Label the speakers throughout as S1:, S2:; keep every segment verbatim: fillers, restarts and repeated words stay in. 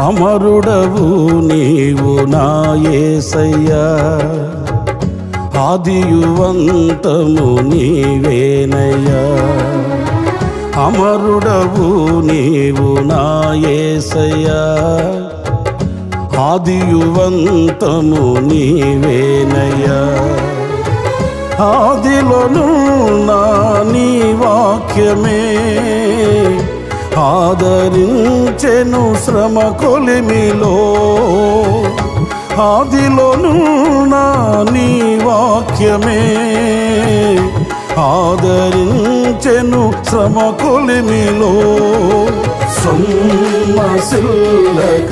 S1: అమరుడవు నీవు నా యేసయ్యా, ఆదియువంతము నీవేనయ్యా. అమరుడవు నీవు నా యేసయ్యా, ఆదియువంతము నీవేనయ్యా. ఆదిలోనున్న నీ వాక్యమే ఆదరించెను శ్రమ కొలిమిలో. ఆదిలోనున్న నీ వాక్యమే ఆదరించెను శ్రమ కొలిమిలో. సొమ్మసిల్లక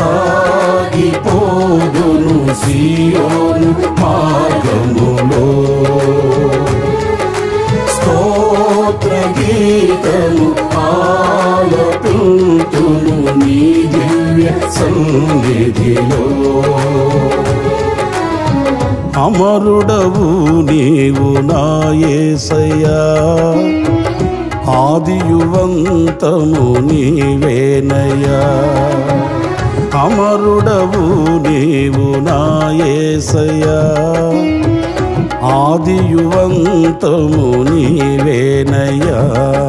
S1: సాగిపోదును సీయోను మార్గములో. స్తోత్ర గీతము ఆలపింతును నీ దివ్య సన్నిధిలో. అమరుడవు నీవు నా యేసయ్యా, ఆదియువంతము నీవేనయ్యా. అమరుడవు నీవు నా యేసయ్యా, ఆదియువంతము నీవేనయ్యా.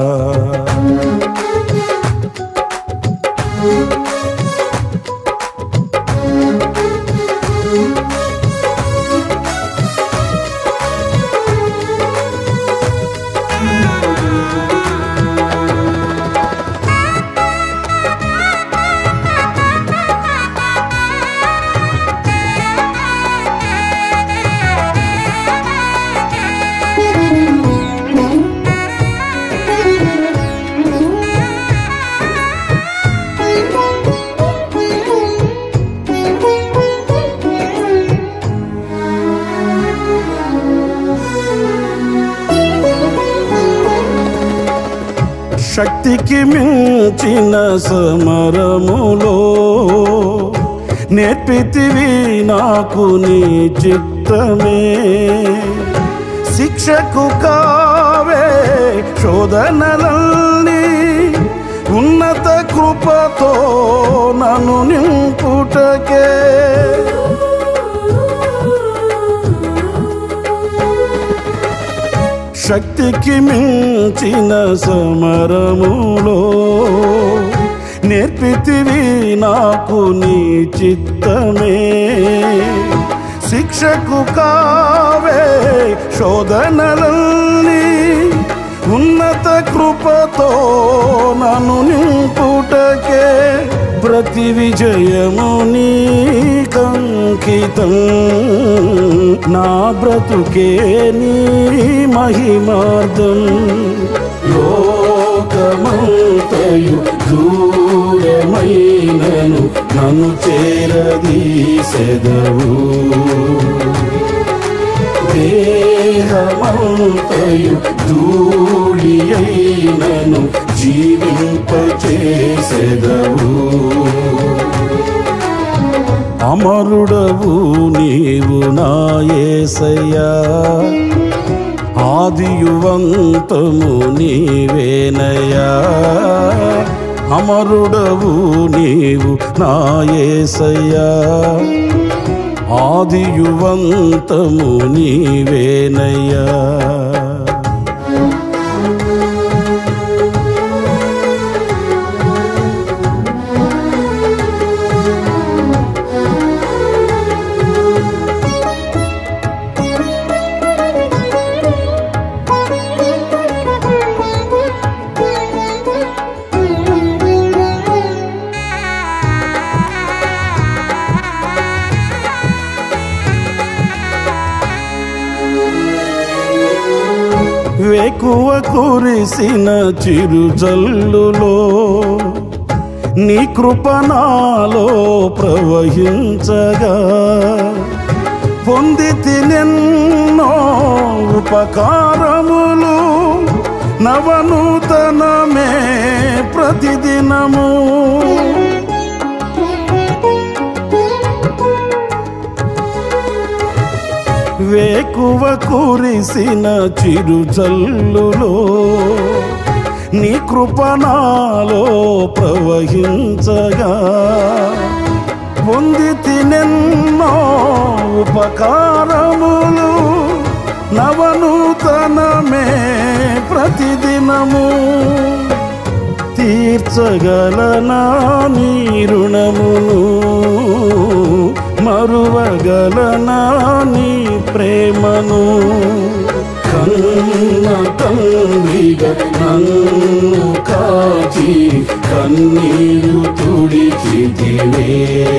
S1: శక్తికి మించిన సమరములో నేర్పితివి నాకు నీ చిత్తమే. శిక్షకు కావే శోధనలన్నీ ఉన్నత కృపతో నన్ను నింపుటకే. శక్తికి మించిన సమరములో నేర్పితివి నాకు నీ చిత్తమే. శిక్షకు కావే శోధనలన్నీ ఉన్నత కృపతో నన్ను నింపుటకే. ప్రతి విజయము నీకంకితం, నా బ్రతుకే నీ మహిమార్థం. లోకమంతయు దూరమైనను నన్ను చేరదీసెదవు. దేహమంతయు ధూళి అయినను జీవింపచేసెదవు. అమరుడవు నీవు నా యేసయ్యా, ఆదియువంతము నీవేనయ్యా. అమరుడవు నీవు నా యేసయ్యా, ఆదియువంతము నీవేనయ్యా. వేకువ కురిసిన చిరుజల్లులో నీ కృప నాలో ప్రవహించగా. పొందితి నిన్నో ఉపకారములు నవనూతనమే ప్రతిదినము. వేకువ కురిసిన చిరుజల్లులో నీ కృపణాలో ప్రవహించగా పొంది తినెన్నో ఉపకారములు నవనూతనమే ప్రతిదినము తీర్చగలనా నీ రుణమును మరువగలనా నీ ప్రేమను కన్న తండ్రిగా నన్ను కాచి కన్నీరు తుడిచితివే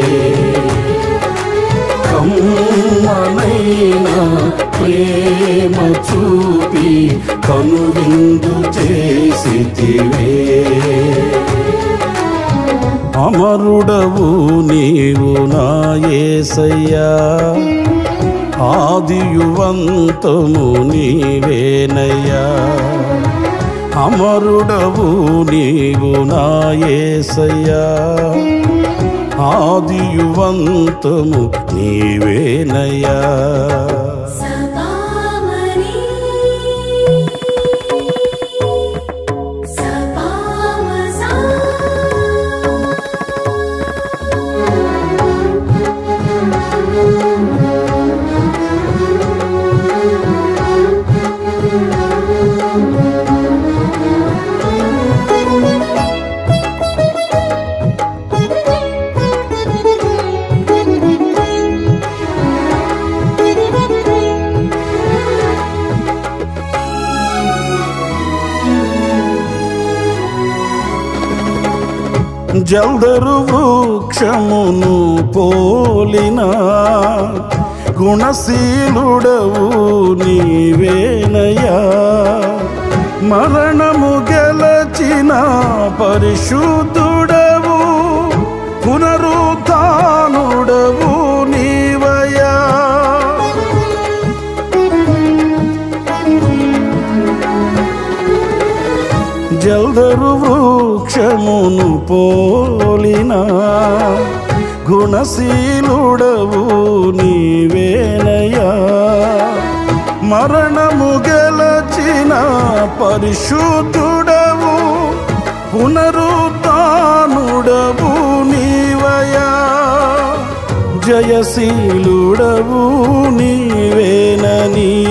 S1: కమ్మనైనా ప్రేమ చూపి కనువిందు చేసితివే అమరుడవు నీవు నా యేసయ్యా ఆదియువంతము నీవేనయ్యా అమరుడవు నీవు నా యేసయ్యా ఆదియువంతము నీవేనయ్యా జల్దరు వృక్షమును పోలిన గుణశీలుడవు నీవేనయ్యా మరణము గెలచిన పరిశుద్ధుడవు పునరుత్థానుడవు నీవయ్యా జల్దరు వృక్షమును పోలిన గుణశీలుడవు నీవేనయ్యా మరణము గెలచిన పరిశుద్ధుడవు పునరుత్థానుడవు నీవయ్యా జయశీలుడవు నీవేనని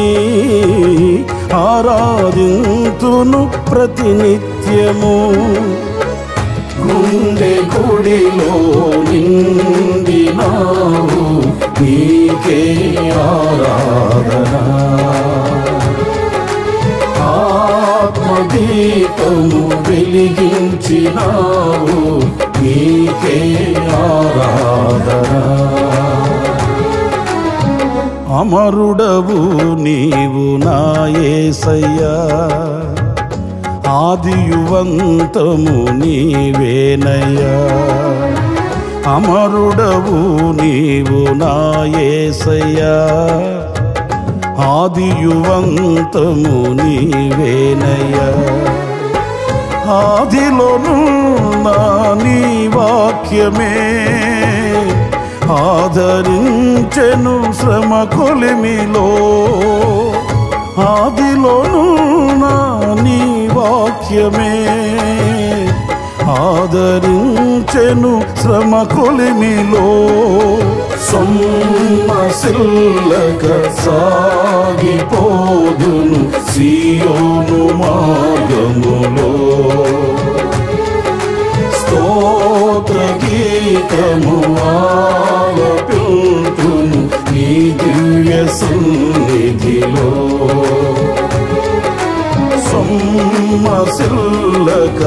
S1: ఆరాధింతును ప్రతినిత్యము గుండె గుడిలో నిండినావు నీకే ఆరాధన ఆత్మదీపము వెలిగించినావు నీకే ఆరాధన అమరుడవు నీవు నా యేసయ్యా ఆదియువంతము నీవేనయ్యా అమరుడవు నీవు నా యేసయ్యా ఆదియువంతము నీవేనయ్యా ఆదిలోనున్న నీ వాక్యమే ఆదరించెను శ్రమ కొలిమిలో ఆదిలోను నా నీ వాక్యమే ఆదరించెను శ్రమ కొలిమిలో సొమ్మసిల్లక సాగిపోదును సియోను మార్గములో స్తోత్ర గీతము ఆలపింతును నీ దివ్య సన్నిధిలో సొమ్మసిల్లక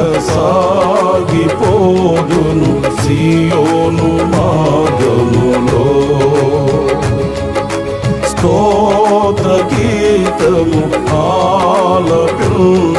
S1: సాగిపోదును సియోను మార్గములో స్తోత్ర గీతము ఆలపింతును